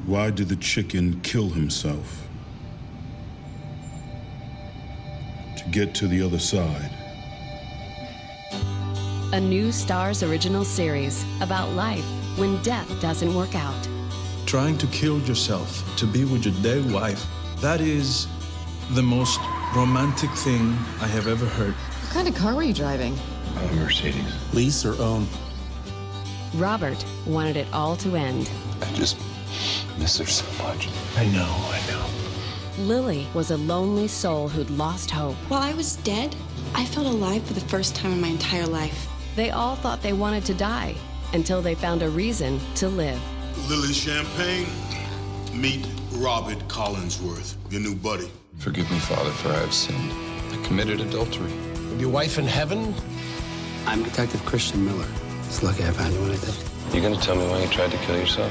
Why did the chicken kill himself? To get to the other side. A new Starz original series about life when death doesn't work out. Trying to kill yourself to be with your dead wife, that is the most romantic thing I have ever heard. What kind of car were you driving? A Mercedes. Lease or own? Robert wanted it all to end. I just miss her so much. I know. Lily was a lonely soul who'd lost hope. While I was dead, I felt alive for the first time in my entire life. They all thought they wanted to die until they found a reason to live. Lily Champagne, meet Robert Collinsworth, your new buddy. Forgive me, Father, for I have sinned. I committed adultery. With your wife in heaven? I'm Detective Christian Miller. It's lucky I found you when I did. You gonna tell me why you tried to kill yourself?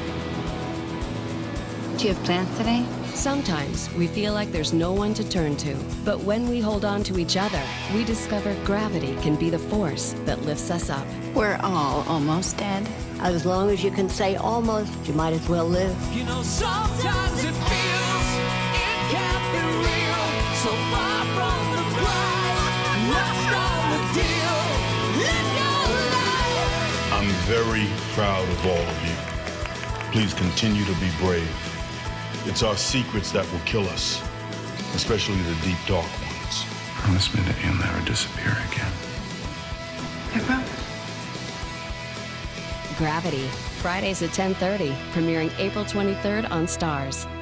Do you have plans today? Sometimes we feel like there's no one to turn to, but when we hold on to each other, we discover gravity can be the force that lifts us up. We're all almost dead. As long as you can say almost, you might as well live. You know, sometimes it feels it can't be real. So far from the prize, lost on the deal. Live your life. I'm very proud of all of you. Please continue to be brave. It's our secrets that will kill us, especially the deep, dark ones. Promise me that you'll never disappear again. I promise. Gravity, Fridays at 10:30, premiering April 23rd on Starz.